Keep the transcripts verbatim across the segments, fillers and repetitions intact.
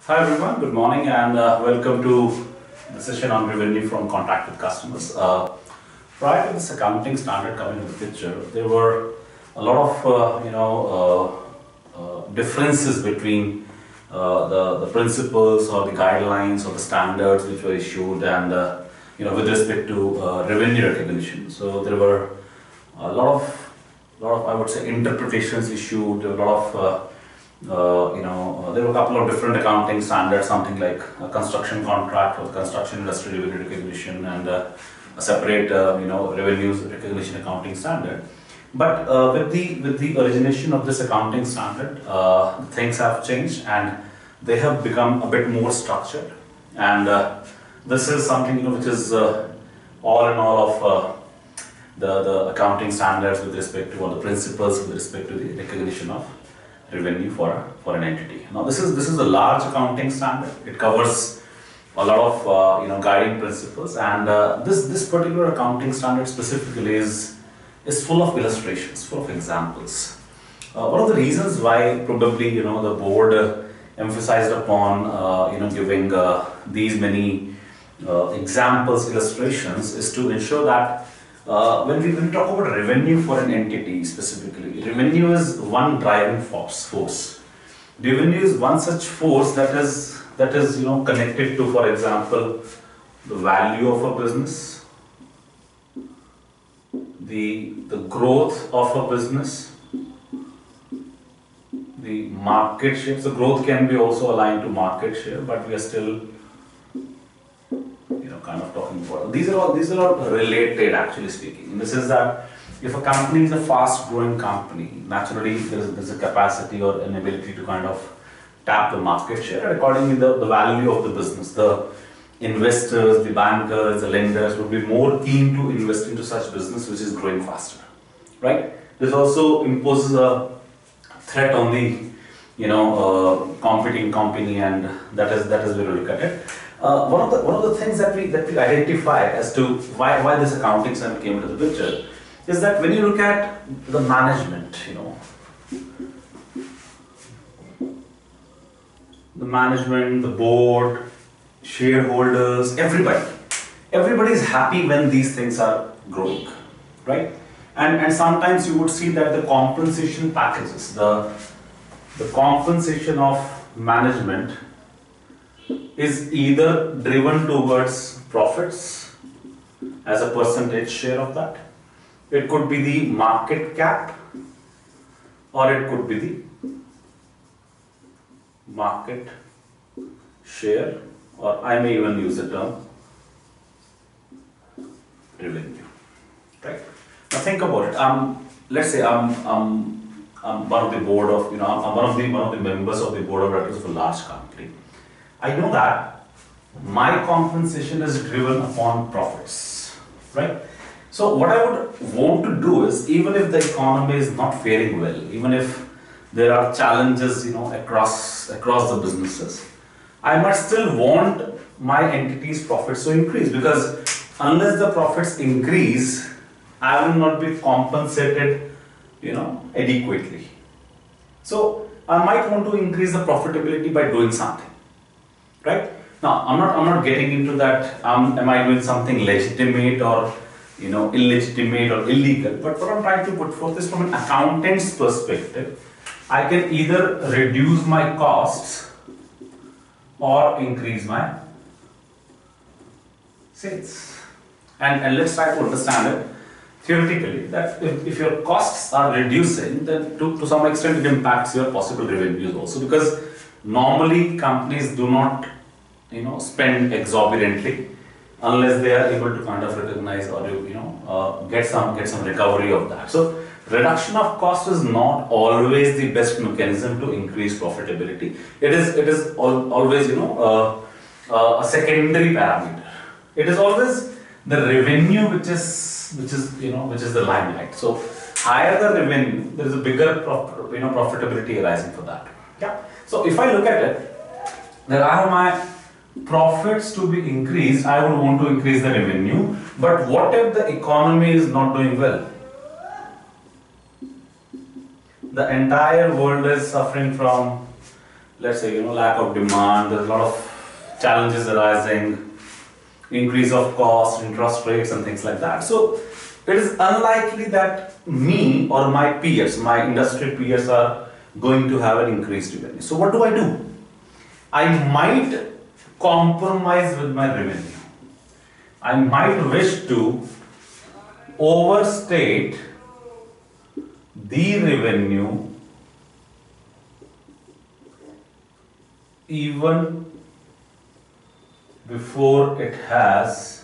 Hi everyone, good morning and uh, welcome to the session on revenue from contact with customers. Uh, prior to this accounting standard coming into the picture, there were a lot of uh, you know uh, uh, differences between uh, the, the principles or the guidelines or the standards which were issued and uh, you know with respect to uh, revenue recognition. So there were a lot of, lot of I would say interpretations issued, a lot of uh, Uh, you know, uh, there were a couple of different accounting standards, something like a construction contract for the construction industry revenue recognition and uh, a separate, uh, you know, revenues recognition accounting standard. But uh, with the with the origination of this accounting standard, uh, things have changed and they have become a bit more structured. And uh, this is something you know which is uh, all in all of uh, the the accounting standards with respect to all the principles with respect to the recognition of revenue for a, for an entity. Now this is this is a large accounting standard. It covers a lot of uh, you know guiding principles, and uh, this this particular accounting standard specifically is is full of illustrations, full of examples. Uh, one of the reasons why probably you know the board uh, emphasized upon uh, you know giving uh, these many uh, examples, illustrations, is to ensure that Uh, when, we, when we talk about revenue for an entity specifically, revenue is one driving force. Force. Revenue is one such force that is that is you know connected to, for example, the value of a business, the the growth of a business, the market share. So growth can be also aligned to market share, but we are still kind of talking about. These are all these are all related, actually speaking. In the sense that if a company is a fast growing company, naturally there is, there is a capacity or an ability to kind of tap the market share, and accordingly the, the value of the business, the investors, the bankers, the lenders would be more keen to invest into such business which is growing faster, right? This also imposes a threat on the you know uh, competing company, and that is that is where we look at it. Uh, one of the one of the things that we that we identify as to why why this accounting standard came into the picture is that when you look at the management, you know, the management, the board, shareholders, everybody, everybody is happy when these things are growing, right? And and sometimes you would see that the compensation packages, the the compensation of management is either driven towards profits as a percentage share of that. It could be the market cap, or it could be the market share, or I may even use the term revenue, right? Now think about it. Um, let's say I'm, I'm, I'm one of the board of, you know, I'm one of the one of the members of the board of directors of a large company. I know that my compensation is driven upon profits, right? So what I would want to do is, even if the economy is not faring well, even if there are challenges, you know, across across the businesses, I must still want my entity's profits to increase, because unless the profits increase, I will not be compensated, you know, adequately. So I might want to increase the profitability by doing something. Right? Now, I'm not, I'm not getting into that, um, am I doing something legitimate or, you know, illegitimate or illegal, but what I'm trying to put forth is, from an accountant's perspective, I can either reduce my costs or increase my sales. And, and let's try to understand it theoretically, that if, if your costs are reducing, then to, to some extent it impacts your possible revenues also, because normally companies do not you know spend exorbitantly unless they are able to kind of recognize or you know uh, get some get some recovery of that. So reduction of cost is not always the best mechanism to increase profitability. It is it is al always you know uh, uh, a secondary parameter. It is always the revenue which is which is you know which is the limelight. So higher the revenue, there is a bigger prof you know profitability arising for that. Yeah. So if I look at it, then I have my profits to be increased. I would want to increase the revenue, but what if the economy is not doing well? The entire world is suffering from let's say, you know, lack of demand, there's a lot of challenges arising, increase of cost, interest rates and things like that. So it is unlikely that me or my peers, my industry peers are going to have an increased revenue. So what do I do? I might compromise with my revenue. I might wish to overstate the revenue even before it has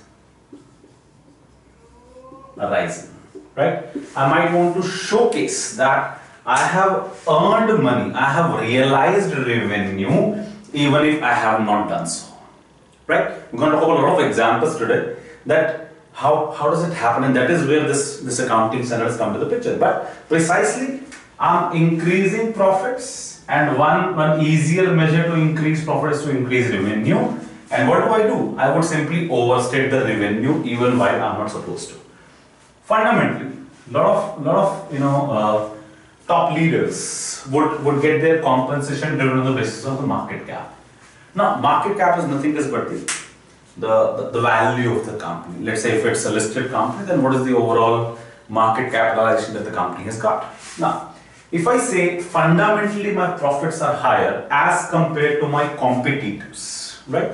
arisen, right? I might want to showcase that I have earned money, I have realized revenue even if I have not done so, right? We're going to talk about a lot of examples today that how, how does it happen, and that is where this, this accounting standards come to the picture. But precisely, I'm increasing profits, and one, one easier measure to increase profit is to increase revenue. And what do I do? I would simply overstate the revenue even while I'm not supposed to. Fundamentally, a lot of, lot of you know, uh, top leaders would, would get their compensation driven on the basis of the market cap. Now, market cap is nothing else but the, the, the, the value of the company. Let's say if it's a listed company, then what is the overall market capitalization that the company has got? Now, if I say fundamentally my profits are higher as compared to my competitors, right?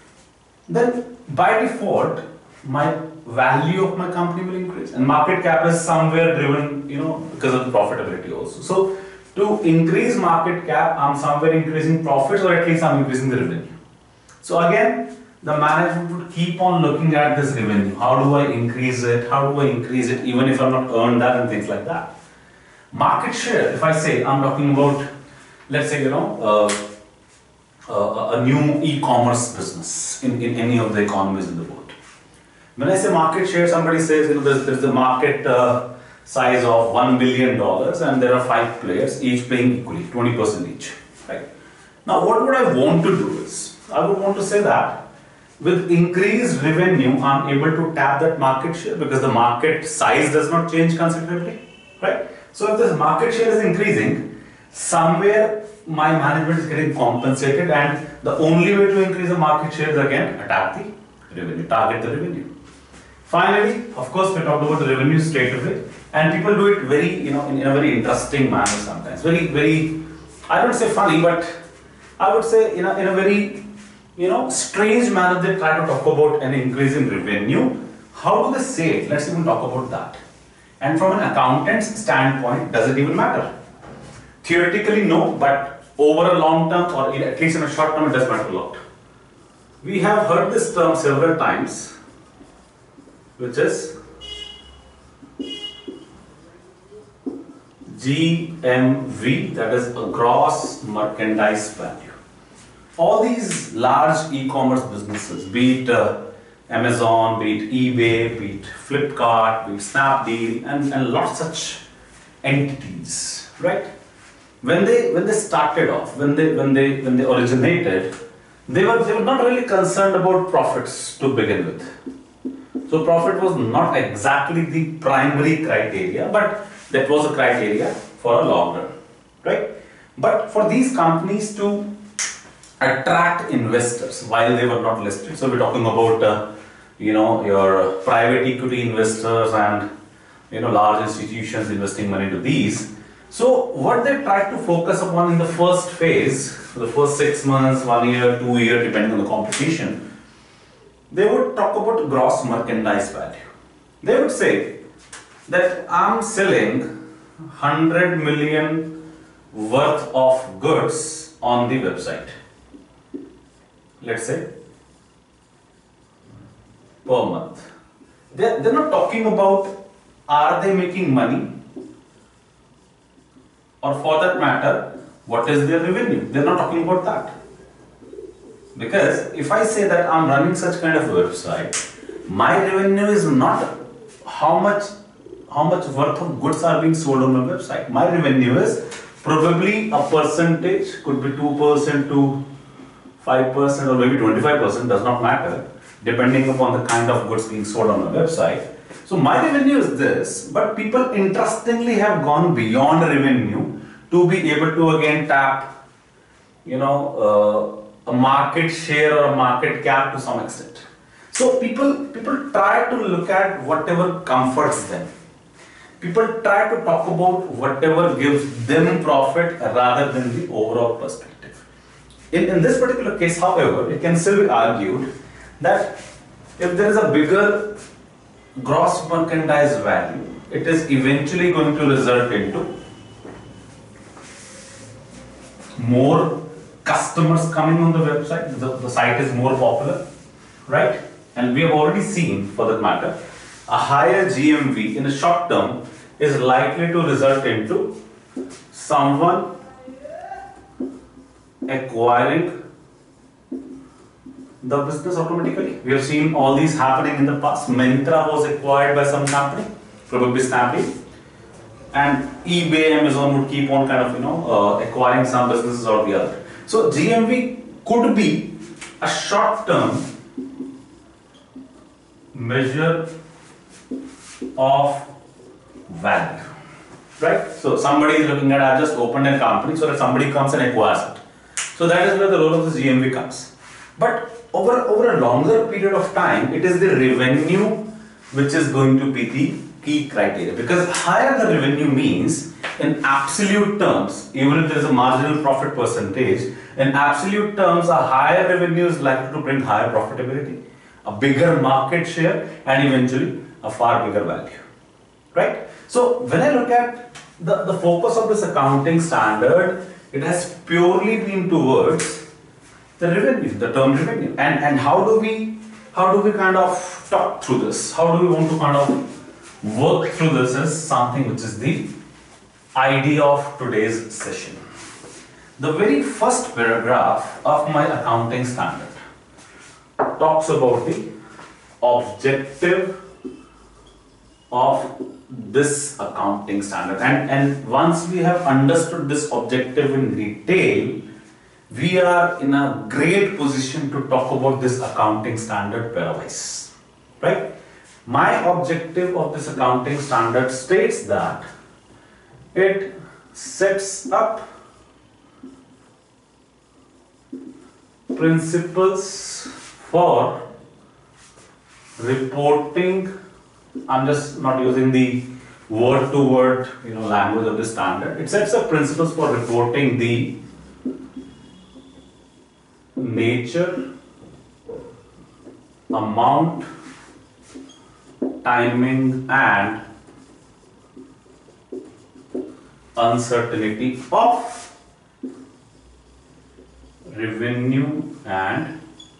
Then by default, my value of my company will increase, and market cap is somewhere driven, you know, because of the profitability also. So to increase market cap, I'm somewhere increasing profits, or at least I'm increasing the revenue. So again, the management would keep on looking at this revenue. How do I increase it? How do I increase it even if I'm not earned that and things like that. Market share, if I say I'm talking about, let's say, you know, uh, uh, a new e-commerce business in, in any of the economies in the world. When I say market share, somebody says, you know, there's, there's the market uh, size of one billion dollars and there are five players, each playing equally, twenty percent each, right? Now, what would I want to do is, I would want to say that with increased revenue, I'm able to tap that market share because the market size does not change considerably, right? So if this market share is increasing, somewhere my management is getting compensated, and the only way to increase the market share is again attack the revenue, target the revenue. Finally, of course, we talked about the revenue straight away, and people do it very, you know, in, in a very interesting manner sometimes. Very, very, I don't say funny, but I would say in a, in a very, you know, strange manner they try to talk about an increase in revenue. How do they say it? Let's even talk about that. And from an accountant's standpoint, does it even matter? Theoretically, no, but over a long term, or at least in a short term, it does matter a lot. We have heard this term several times, which is G M V, that is a gross merchandise value. All these large e-commerce businesses, be it uh, Amazon, be it eBay, be it Flipkart, be it Snapdeal, and, and lots of such entities, right? When they when they started off, when they when they when they originated, they were they were not really concerned about profits to begin with. So profit was not exactly the primary criteria, but that was a criteria for a long run, right? But for these companies to attract investors while they were not listed, so we're talking about uh, you know, your private equity investors and, you know, large institutions investing money into these. So what they tried to focus upon in the first phase, the first six months, one year, two year, depending on the competition, they would talk about gross merchandise value. They would say that I'm selling one hundred million worth of goods on the website, let's say, per month. They're, they're not talking about are they making money, or for that matter, what is their revenue. They're not talking about that. Because if I say that I'm running such kind of a website, my revenue is not how much how much worth of goods are being sold on my website. My revenue is probably a percentage, could be two percent to five percent or maybe twenty-five percent, does not matter, depending upon the kind of goods being sold on my website. So my revenue is this, but people interestingly have gone beyond revenue to be able to again tap you know, uh, a market share or a market cap to some extent. So people, people try to look at whatever comforts them. People try to talk about whatever gives them profit rather than the overall perspective. In, in this particular case, however, it can still be argued that if there is a bigger gross merchandise value, it is eventually going to result into more customers coming on the website, the, the site is more popular, right? And we have already seen, for that matter, a higher G M V in the short term is likely to result into someone acquiring the business automatically. We have seen all these happening in the past. Myntra was acquired by some company, probably Snapdeal, and eBay, Amazon would keep on kind of, you know, uh, acquiring some businesses or the other. So G M V could be a short-term measure of value, right? So somebody is looking at, I've just opened a company, so that somebody comes and acquires it. So that is where the role of the G M V comes. But over, over a longer period of time, it is the revenue which is going to be the key criteria. Because higher the revenue means, in absolute terms, even if there is a marginal profit percentage, in absolute terms, a higher revenue is likely to bring higher profitability, a bigger market share, and eventually a far bigger value, right? So when I look at the, the focus of this accounting standard, it has purely been towards the revenue, the term revenue. And, and how do we, how do we kind of talk through this? How do we want to kind of work through this is something which is the idea of today's session. The very first paragraph of my accounting standard talks about the objective of this accounting standard. And, and once we have understood this objective in detail, we are in a great position to talk about this accounting standard pairwise, right? My objective of this accounting standard states that it sets up principles for reporting. I'm just not using the word to word, you know, language of the standard. It sets up principles for reporting the nature, amount, timing, and uncertainty of revenue and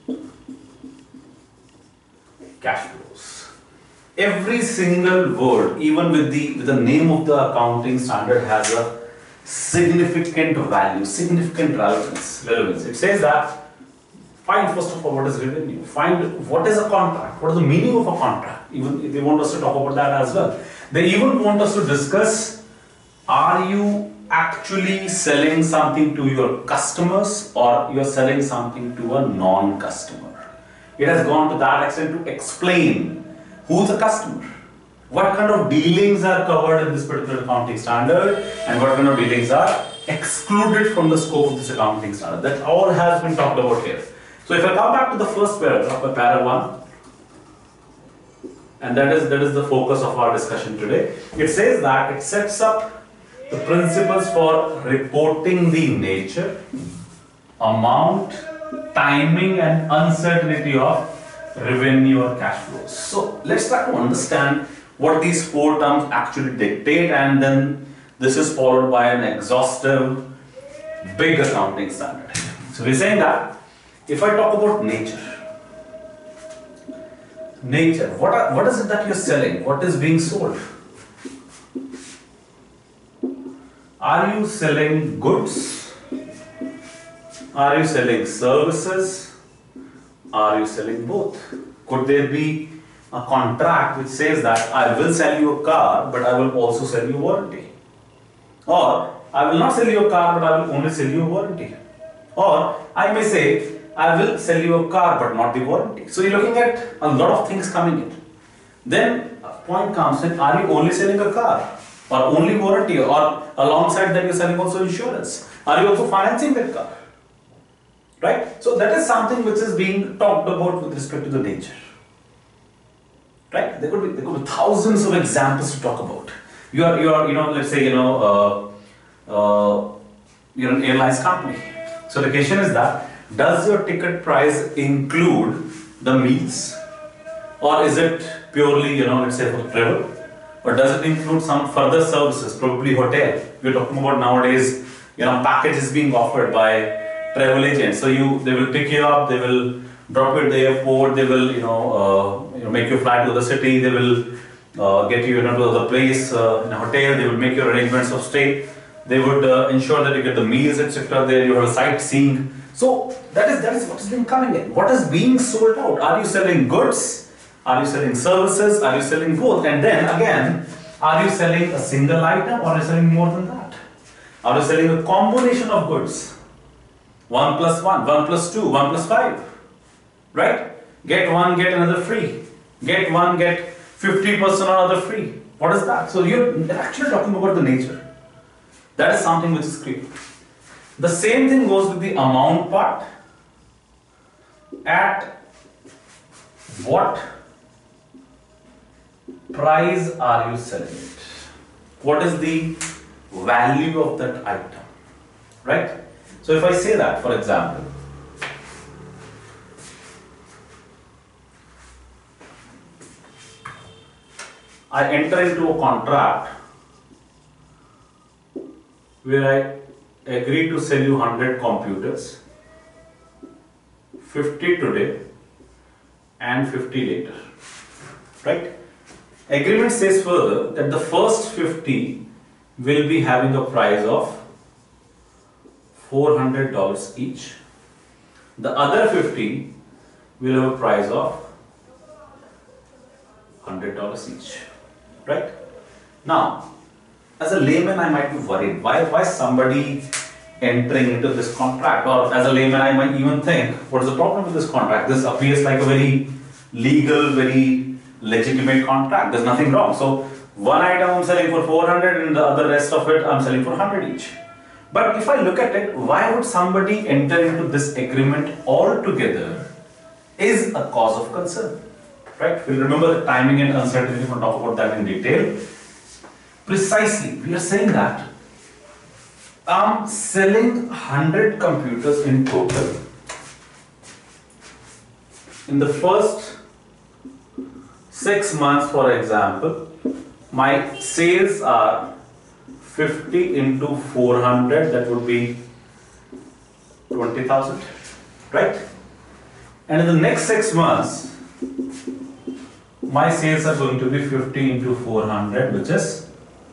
cash flows. Every single word, even with the, with the name of the accounting standard, has a significant value, significant relevance. relevance. It says that find first of all what is revenue, find what is a contract, what is the meaning of a contract. Even they want us to talk about that as well. They even want us to discuss, are you actually selling something to your customers or you are selling something to a non-customer. It has gone to that extent to explain who's the customer, what kind of dealings are covered in this particular accounting standard, and what kind of dealings are excluded from the scope of this accounting standard. That all has been talked about here. So if I come back to the first paragraph, uh, para one, and that is that is the focus of our discussion today. It says that it sets up the principles for reporting the nature, amount, timing, and uncertainty of revenue or cash flows. So let's try to understand what these four terms actually dictate, and then this is followed by an exhaustive, big accounting standard. So we're saying that if I talk about nature, nature, what, are, what is it that you're selling? What is being sold? Are you selling goods? Are you selling services? Are you selling both? Could there be a contract which says that I will sell you a car, but I will also sell you warranty? Or I will not sell you a car, but I will only sell you a warranty? Or I may say, I will sell you a car, but not the warranty. So you're looking at a lot of things coming in. Then a point comes in, are you only selling a car? Or only warranty? Or alongside that you're selling also insurance? Are you also financing that car? right? So that is something which is being talked about with respect to the nature, right? There could be there could be thousands of examples to talk about. You are you are you know let's say you know uh, uh, you're an airlines company. So the question is that does your ticket price include the meals, or is it purely you know let's say for travel, or does it include some further services, probably hotel? We're talking about nowadays you know packages being offered by travel agents. So you they will pick you up, they will drop you at the airport, they will you know uh, you know make you fly to the city, they will uh, get you, you know to the place uh, in a hotel, they will make your arrangements of stay, they would uh, ensure that you get the meals etc. There you have sightseeing. So that is that is what is being coming in. What is being sold out? Are you selling goods? Are you selling services? Are you selling both? And then again, are you selling a single item or are you selling more than that? Are you selling a combination of goods? One plus one, one plus two, one plus five, right? Get one, get another free. Get one, get fifty percent on another free. What is that? So you're actually talking about the nature. That is something which is clear. The same thing goes with the amount part. At what price are you selling it? What is the value of that item, right? So if I say that, for example, I enter into a contract where I agree to sell you one hundred computers, fifty today and fifty later, right? Agreement says further that the first fifty will be having a price of four hundred dollars each. The other fifty will have a price of one hundred dollars each, right? Now, as a layman, I might be worried. Why, why somebody entering into this contract? Or as a layman, I might even think, what is the problem with this contract? This appears like a very legal, very legitimate contract. There's nothing wrong. So one item I'm selling for four hundred and the other rest of it I'm selling for one hundred each. But if I look at it, why would somebody enter into this agreement altogether is a cause of concern, right? We'll remember the timing and uncertainty. We'll talk about that in detail. Precisely, we are saying that I'm selling one hundred computers in total. In the first six months, for example, my sales are fifty into four hundred, that would be twenty thousand, right? And in the next six months, my sales are going to be fifty into four hundred, which is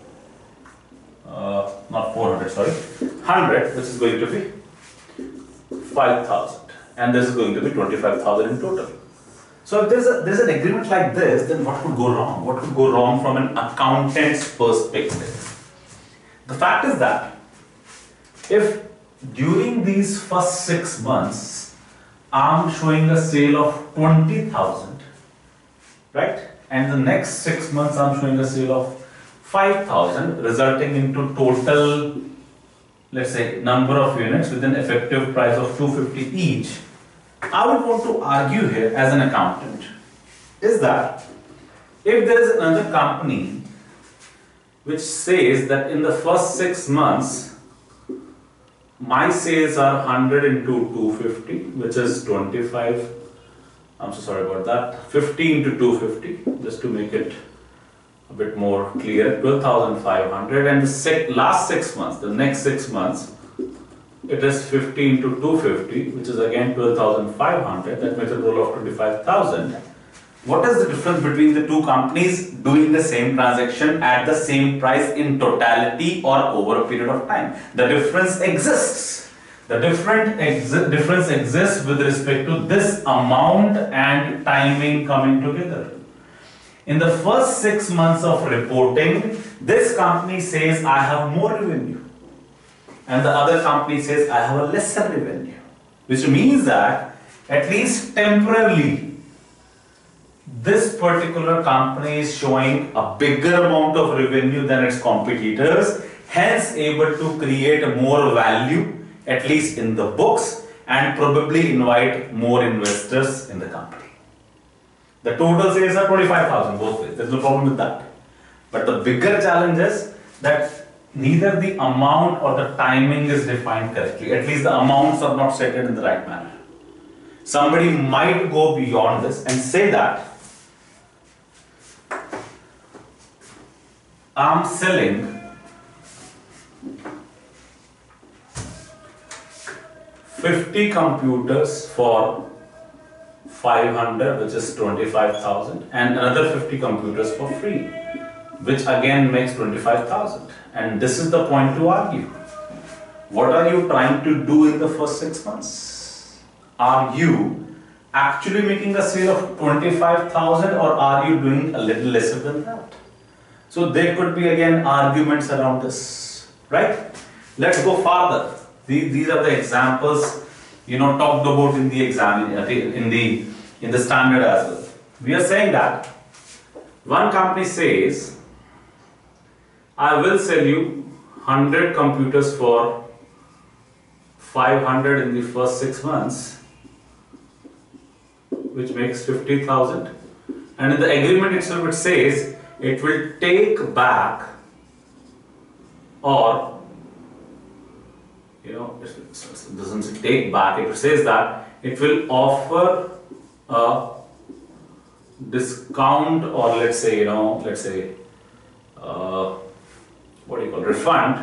uh, not four hundred, sorry, one hundred, which is going to be five thousand, and this is going to be twenty-five thousand in total. So if there's, a, there's an agreement like this, then what could go wrong? What could go wrong from an accountant's perspective? The fact is that if during these first six months I'm showing a sale of twenty thousand, right, and the next six months I'm showing a sale of five thousand, resulting into total, let's say, number of units with an effective price of two hundred fifty each, I would want to argue here as an accountant is that if there is another company which says that in the first six months my sales are one hundred into two hundred fifty, which is twenty-five, I'm so sorry about that, fifty into two hundred fifty, just to make it a bit more clear, twelve thousand five hundred, and the sec last six months, the next six months, it is fifty into two hundred fifty, which is again twelve thousand five hundred, that makes a total of twenty-five thousand. What is the difference between the two companies doing the same transaction at the same price in totality or over a period of time? The difference exists. The different exi difference exists with respect to this amount and timing coming together. In the first six months of reporting, this company says I have more revenue, and the other company says I have a lesser revenue, which means that at least temporarily this particular company is showing a bigger amount of revenue than its competitors, hence able to create more value, at least in the books, and probably invite more investors in the company. The total sales are twenty-five thousand both ways. There's no problem with that. But the bigger challenge is that neither the amount or the timing is defined correctly. At least the amounts are not stated in the right manner. Somebody might go beyond this and say that I'm selling fifty computers for five hundred, which is twenty-five thousand, and another fifty computers for free, which again makes twenty-five thousand. And this is the point to argue. What are you trying to do in the first six months? Are you actually making a sale of twenty-five thousand, or are you doing a little lesser than that? So there could be again arguments around this, right? Let's go farther. These, these are the examples, you know, talked about in the exam, in the in the standard as well. We are saying that one company says, I will sell you one hundred computers for five hundred in the first six months, which makes fifty thousand. And in the agreement itself it says it will take back, or you know, it doesn't say take back, it says that it will offer a discount, or let's say, you know, let's say, uh, what do you call, refund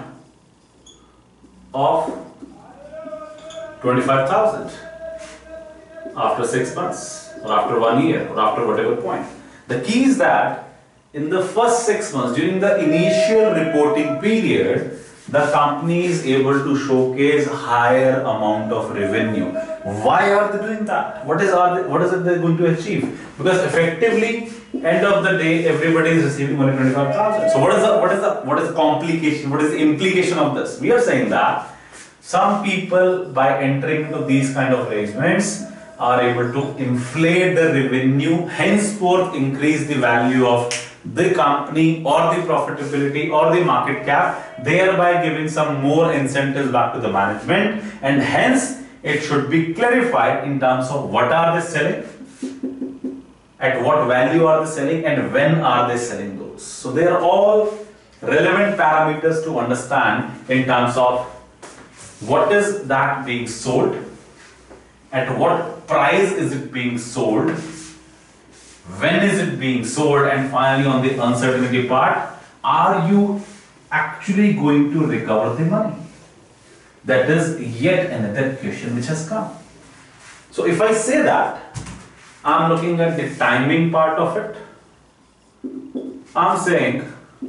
of twenty-five thousand after six months, or after one year, or after whatever point. The key is that in the first six months, during the initial reporting period, the company is able to showcase higher amount of revenue. Why are they doing that? What is are they, what is it they're going to achieve? Because effectively, end of the day, everybody is receiving only twenty-five thousand. So what is the what is the what is the complication? What is the implication of this? We are saying that some people, by entering into these kind of arrangements, are able to inflate the revenue, henceforth increase the value of the company or the profitability or the market cap, thereby giving some more incentives back to the management, and hence it should be clarified in terms of what are they selling, at what value are they selling, and when are they selling those. So they are all relevant parameters to understand in terms of what is that being sold, at what price is it being sold, when is it being sold, and finally on the uncertainty part, are you actually going to recover the money? That is yet another question which has come. So if I say that, I'm looking at the timing part of it. I'm saying,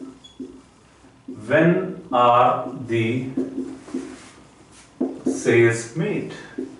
when are the sales made?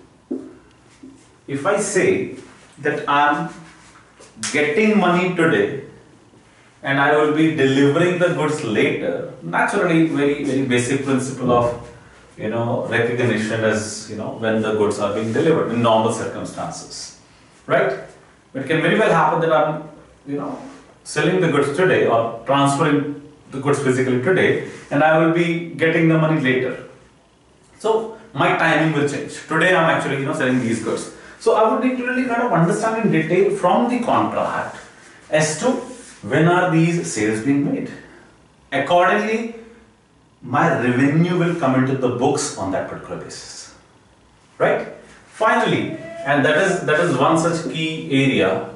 If I say that I'm getting money today and I will be delivering the goods later, naturally very very basic principle of, you know, recognition as, you know, when the goods are being delivered in normal circumstances, right? It can very well happen that I'm, you know, selling the goods today or transferring the goods physically today, and I will be getting the money later. So my timing will change. Today I'm actually, you know, selling these goods. So I would need to really kind of understand in detail from the contract as to when are these sales being made. Accordingly, my revenue will come into the books on that particular basis, right? Finally, and that is that is one such key area,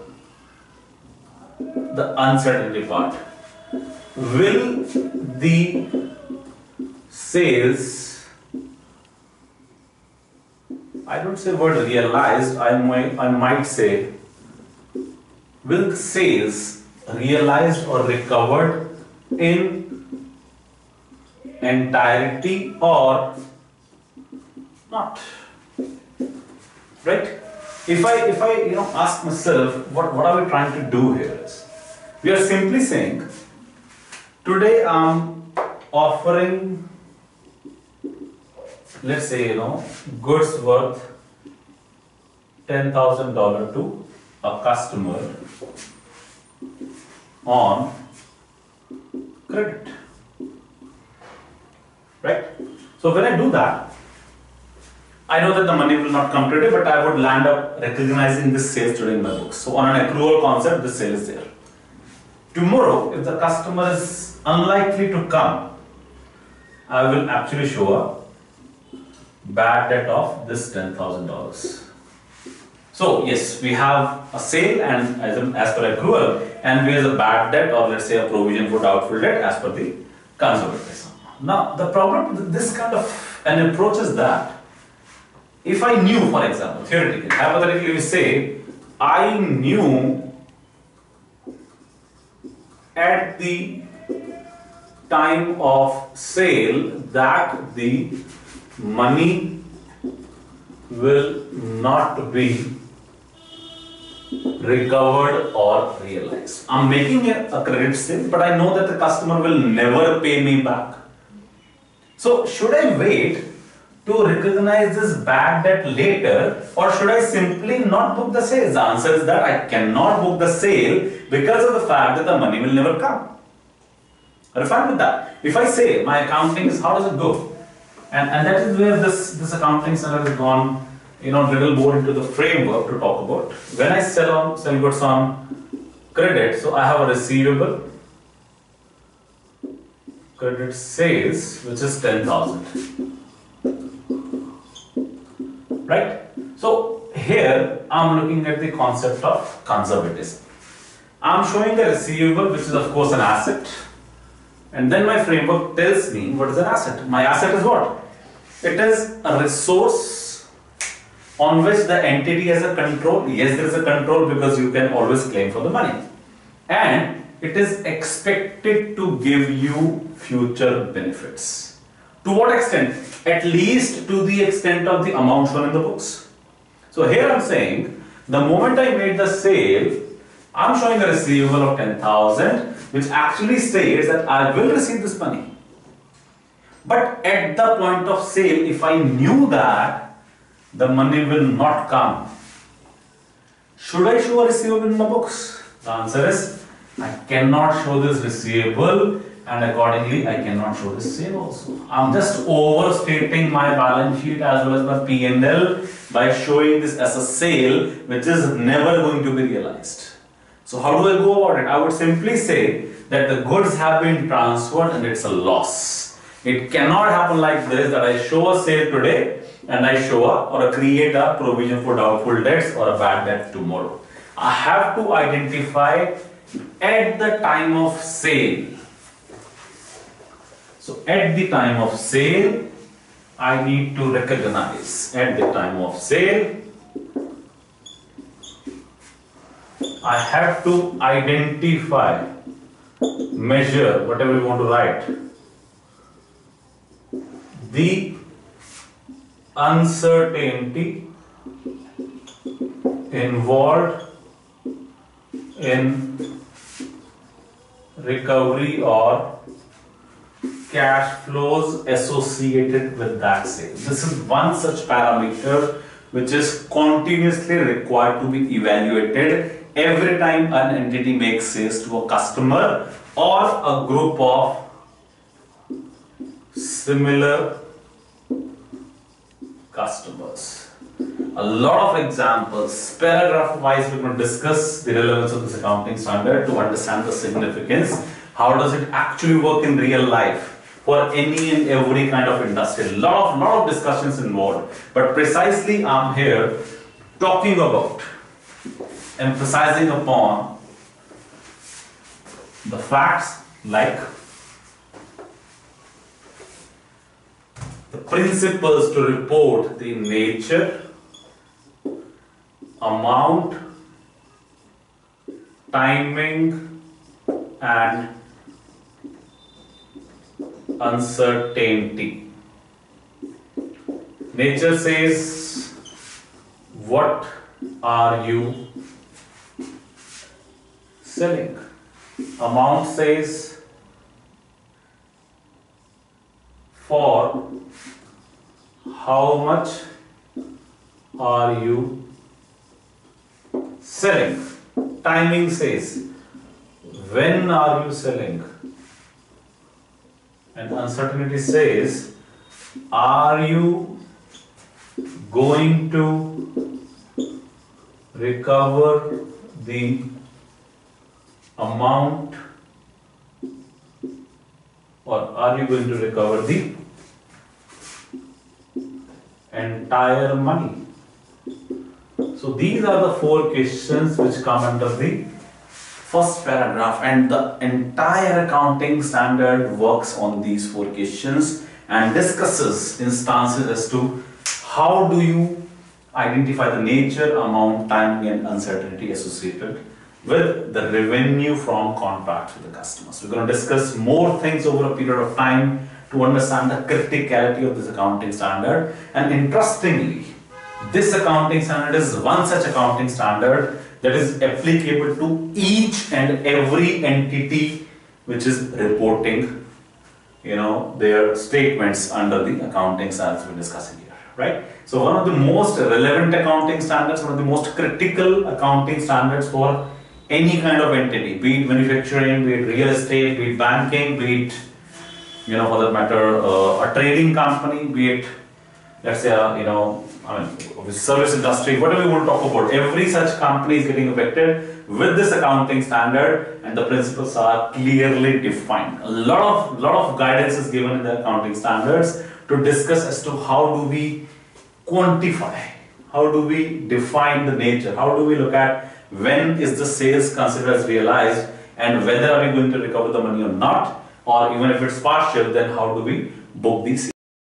the uncertainty part. Will the sales, I don't say word realized, I might, I might say, will the sales realized or recovered in entirety or not? Right? If I, if I, you know, ask myself, what, what are we trying to do here is, we are simply saying, today I'm offering, let's say, you know, goods worth ten thousand dollars to a customer on credit, right? So when I do that, I know that the money will not come today, but I would land up recognizing this sales today in my books. So on an accrual concept, this sale is there. Tomorrow, if the customer is unlikely to come, I will actually show a bad debt of this ten thousand dollars. So yes, we have a sale and as, as per accrual, and we have a bad debt, or let's say a provision for doubtful debt as per the conservatism. Now the problem with this kind of an approach is that if I knew, for example, theoretically, hypothetically we say, I knew at the time of sale that the money will not be recovered or realized. I'm making a, a credit sale, but I know that the customer will never pay me back. So should I wait to recognize this bad debt later, or should I simply not book the sale? The answer is that I cannot book the sale because of the fact that the money will never come. Are you fine with that? If I say my accounting is, how does it go? And, and that is where this, this accounting standard has gone, you know, little more into the framework to talk about. When I sell on sell goods on credit, so I have a receivable, credit sales, which is ten thousand. Right? So here I'm looking at the concept of conservatism. I'm showing a receivable, which is of course an asset, and then my framework tells me what is an asset. My asset is what? It is a resource on which the entity has a control. Yes, there is a control because you can always claim for the money, and it is expected to give you future benefits. To what extent? At least to the extent of the amount shown in the books. So here I'm saying, the moment I made the sale, I'm showing a receivable of ten thousand, which actually states that I will receive this money. But at the point of sale, if I knew that the money will not come, should I show a receivable in the books? The answer is, I cannot show this receivable, and accordingly I cannot show this sale also. I'm just overstating my balance sheet as well as my P and L by showing this as a sale which is never going to be realized. So how do I go about it? I would simply say that the goods have been transferred and it's a loss. It cannot happen like this, that I show a sale today and I show a or a create a provision for doubtful debts or a bad debt tomorrow. I have to identify at the time of sale. So at the time of sale, I need to recognize at the time of sale, I have to identify, measure, whatever you want to write, the uncertainty involved in recovery or cash flows associated with that sale. This is one such parameter which is continuously required to be evaluated every time an entity makes sales to a customer or a group of similar customers. A lot of examples, paragraph wise, we're going to discuss the relevance of this accounting standard to understand the significance. How does it actually work in real life for any and every kind of industry? A lot of, lot of discussions involved, but precisely I'm here talking about, emphasizing upon the facts like the principles to report the nature, amount, timing, and uncertainty. Nature says, what are you selling? Amount says, for how much are you selling? Timing says, when are you selling? And uncertainty says, are you going to recover the amount, or are you going to recover the entire money? So these are the four questions which come under the first paragraph, and the entire accounting standard works on these four questions and discusses instances as to how do you identify the nature, amount, timing and uncertainty associated with the revenue from contracts with the customers. We're going to discuss more things over a period of time to understand the criticality of this accounting standard. And interestingly, this accounting standard is one such accounting standard that is applicable to each and every entity which is reporting, you know, their statements under the accounting standards we're discussing here, right? So one of the most relevant accounting standards, one of the most critical accounting standards for any kind of entity, be it manufacturing, be it real estate, be it banking, be it, you know, for that matter, uh, a trading company, be it, let's say, uh, you know, I mean, service industry, whatever we want to talk about, every such company is getting affected with this accounting standard, and the principles are clearly defined. A lot of lot of guidance is given in the accounting standards to discuss as to how do we quantify, how do we define the nature, how do we look at when is the sales considered as realized, and whether are we going to recover the money or not, or even if it's partial, then how do we book the sales.